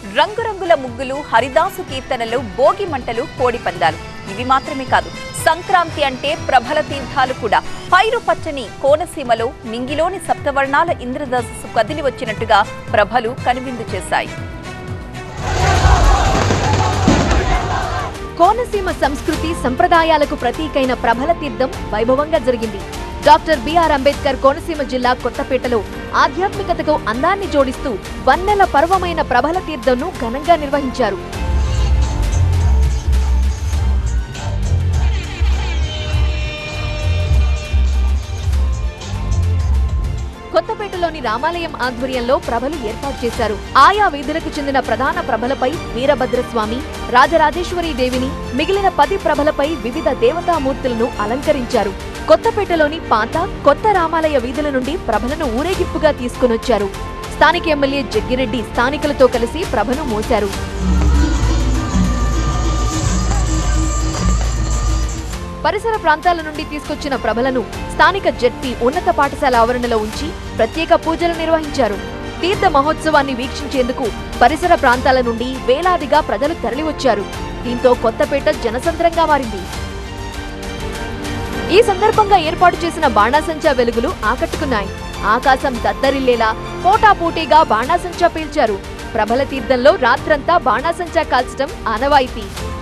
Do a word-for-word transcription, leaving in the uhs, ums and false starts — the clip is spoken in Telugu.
రంగురంగుల ముగ్గులు, హరిదాసు కీర్తనలు, భోగి మంటలు, కోడి పందాలు ఇవి మాత్రమే కాదు, సంక్రాంతి అంటే ప్రభల తీర్థాలు కూడా. పైరు పచ్చని కోనసీమలో నింగిలోని సప్తవర్ణాల ఇంద్రధనుస్సు కదిలి వచ్చినట్టుగా ప్రభలు కనువిందు చేశాయి. కోనసీమ సంస్కృతి సంప్రదాయాలకు ప్రతీకైన ప్రభల తీర్థం వైభవంగా జరిగింది. డాక్టర్ బిఆర్ అంబేద్కర్ కోనసీమ జిల్లా కొత్తపేటలో ఆధ్యాత్మికతకు అందాన్ని జోడిస్తూ వన్నెల పర్వమైన ప్రభల తీర్థంను ఘనంగా నిర్వహించారు. కొత్తపేటలోని రామాలయం ఆధ్వర్యంలో ప్రభలు ఏర్పాటు చేశారు. ఆయా వీధులకు చెందిన ప్రధాన ప్రభలపై వీరభద్రస్వామి, రాజరాజేశ్వరీ దేవిని, మిగిలిన పది ప్రభలపై వివిధ దేవతామూర్తులను అలంకరించారు. కొత్తపేటలోని పాత, కొత్త రామాలయ వీధుల నుండి ప్రభలను ఊరేగింపుగా తీసుకునొచ్చారు. స్థానిక ఎమ్మెల్యే జగ్గిరెడ్డి స్థానికులతో కలిసి ప్రభను మోశారు. పరిసర ప్రాంతాల నుండి తీసుకొచ్చిన ప్రభలను స్థానిక జెడ్పీ ఉన్నత పాఠశాల ఆవరణలో ఉంచి ప్రత్యేక పూజలు నిర్వహించారు. తీర్థ మహోత్సవాన్ని వీక్షించేందుకు పరిసర ప్రాంతాల నుండి వేలాదిగా ప్రజలు తరలివచ్చారు. దీంతో కొత్తపేట జనసంద్రంగా మారింది. ఈ సందర్భంగా ఏర్పాటు చేసిన బాణాసంచా వెలుగులు ఆకట్టుకున్నాయి. ఆకాశం దద్దరిల్లేలా పోటాపోటీగా బాణాసంచా పేల్చారు. ప్రభల తీర్థంలో రాత్రంతా బాణాసంచా కాల్చడం ఆనవాయితీ.